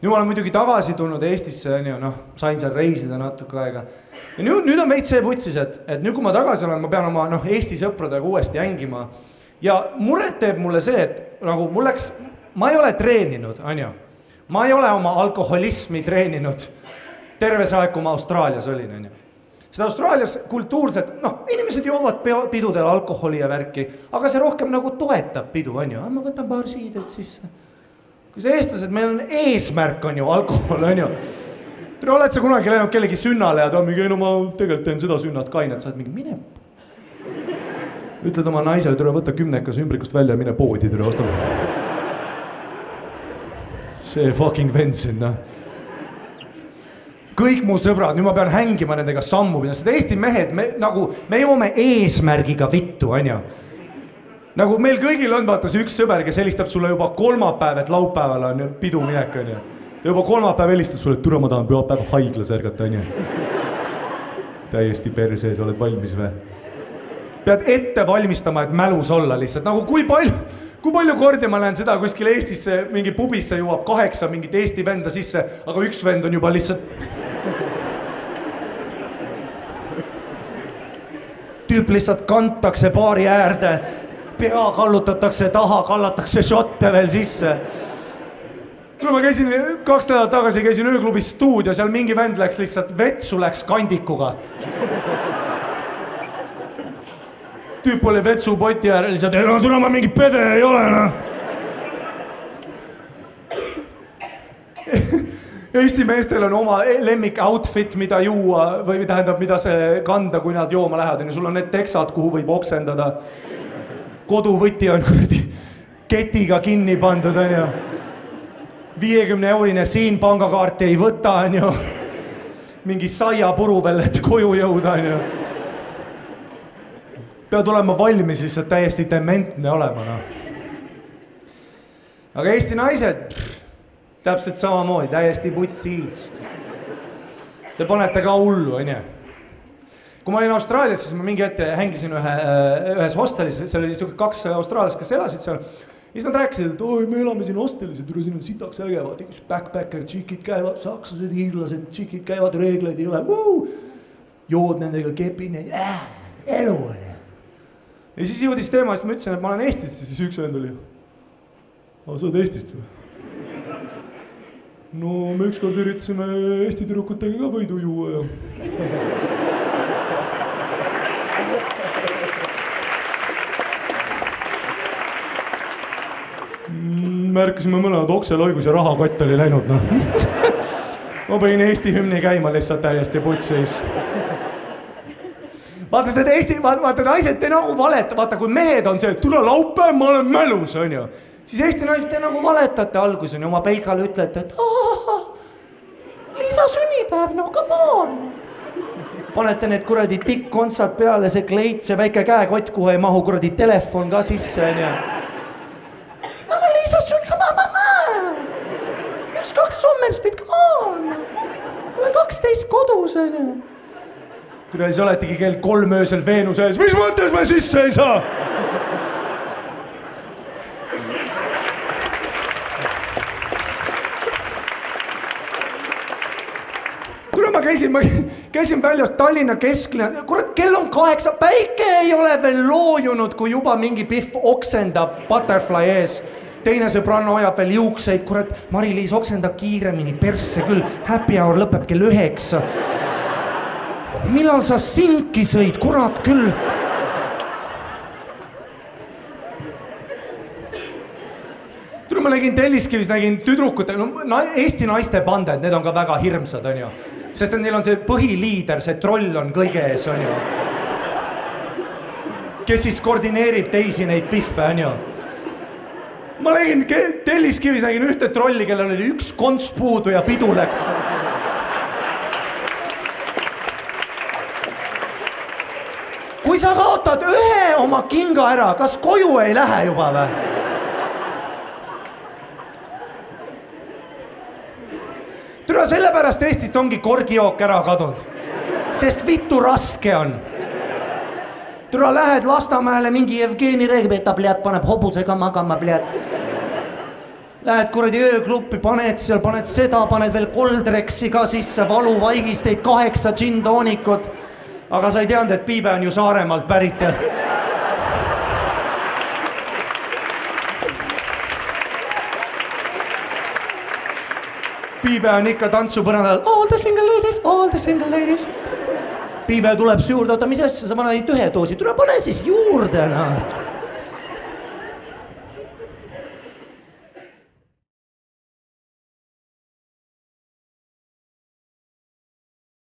Nüüd ma olen muidugi tagasi tulnud Eestisse, sain seal reisida natuke aega. Ja nüüd on veits see putsis, et nüüd kui ma tagasi olen, ma pean oma Eesti sõpradega uuesti hängima. Ja muret teeb mulle see, et nagu ma ei ole treeninud, ma ei ole oma alkoholismi treeninud terve see aeg, kui ma Austraalias olin, Seda Austraalias kultuurselt, inimesed joovad pidudel alkoholi ja värki, aga see rohkem nagu toetab pidu, ma võtan paar siidrit sisse. Kui see eestlased, meil on eesmärk, alkohol, Tere, oled sa kunagi läinud kellegi sünnale ja ta on mingi, ma tegelikult teen seda sünnat kainet, sa oled mingi, mine. Ütled oma naisele, tere, võta 10 ümbrikust välja ja mine poodi, tere, osta. See fucking vend sinna. Kõik mu sõbrad, nüüd ma pean hängima nendega sammu, seda Eesti mehed, me joome eesmärgiga vittu, Nagu meil kõigil on vaata see üks sõber, kes helistab sulle juba kolmapäev, et laupäeval on pidu minek, Ta juba kolmapäev helistab sulle, et tule ma tahan pühapäev haiglas ärgata, Täiesti persees, oled valmis või? Pead ette valmistama, et mälus olla lihtsalt, nagu kui palju kordi ma lähen seda kuskil Eestisse, mingi pubisse jõuab 8 mingit Eesti venda sisse, aga üks vend on juba lihtsalt... Tüüp lihtsalt kantakse baari äärde, pea kallutatakse taha, kallatakse šotte veel sisse. Kui ma käisin 2 nädalat tagasi, käisin ööklubis stuudio, seal mingi vend läks lihtsalt vetsu, läks kandikuga. Tüüp oli vetsu poti äär, lihtsalt, tule ma mingi pede ei ole, Eesti meestel on oma lemmik outfit, mida juua või tähendab, mida see kanda, kui nad jooma lähevad. Sul on need teksad, kuhu võib oksendada. Koduvõti on ketiga kinni pandud, 50-eurine siin pangakaarti ei võta, Mingi saiapuru veel, et koju jõuda, Pead olema valmis lihtsalt täiesti dementne olema, Aga Eesti naised, täpselt samamoodi, täiesti putsis. Te panete ka hullu, Kui ma olin Austraalias, siis ma mingi ette hängisin ühes hostelis, seal oli 2 austraaliast, kes elasid seal. Ja siis nad rääkisid, et me elame siin hostelis, et siin on sitaks äge, vaata, kus backpacker, tšikid käivad, sakslased, hiirlased, tšikid käivad, reegleid ei ole, jood nendega kepin, elu on. Ja siis jõudis teema, siis ma ütlesin, et ma olen Eestist, siis üks vend oli. Sa oled Eestist või? No me ükskord üritasime Eesti tüdrukutega ka võidu juua ja... Märkasime mõlemad okseloigus ja rahakott oli läinud, Ma panin Eesti hümni käima lihtsalt täiesti putsis. Vaata seda Eesti, vaata naised te nagu valeta, vaata kui mehed on see, et tule laupäev, ma olen mälus, Siis Eesti naised te nagu valetate algus, oma peikale ütlete, et Liisa sünnipäev, no come on. Panete need kuradi tikk-kontsad peale, see kleit, see väike käekott, kuhu ei mahu kuradi telefon ka sisse, No Liisa sünnipäev, üks-kaks sommerspid, come on. Olen 12 kodus, Tule, siis oletegi kell 3 öösel Veenuse ees, mis mõttes me sisse ei saa? Tule, ma käisin väljas Tallinna kesklinna, kurat, kell on 8, päike ei ole veel loojunud, kui juba mingi pihv oksendab butterfly ees. Teine sõbranna hoiab veel juukseid, kurat, Mari-Liis oksendab kiiremini, persse küll, happy hour lõpeb kell 9. Millal sa sinki sõid, kurat küll? Tule, ma nägin Telliskivis, nägin tüdrukute, Eesti naiste banded, need on ka väga hirmsad, Sest et neil on see põhiliider, see troll on kõige ees, Kes siis koordineerib teisi neid pihve, Ma nägin Telliskivis, nägin ühte trolli, kellel oli üks konts puudu ja pidule. Kui sa kaotad ühe oma kinga ära, kas koju ei lähe juba või? Tule, sellepärast Eestist ongi korgijook ära kadunud, sest vittu raske on. Tule, lähed Lasnamäele mingi Jevgeni Regbeta, paneb hobusega magama, Lähed kuradi öökluppi, paned seal, paned seda, paned veel Coldrexi ka sisse, valuvaigisteid, 8 džinntoonikut. Aga sa ei teadnud, et Piibe on ju Saaremaalt pärit ja... Piibe on ikka tantsupõrandal. All the single ladies, all the single ladies. Piibe tuleb juurde, oota, mis asja, sa paned ühe doosi, tule pane siis juurde, noh.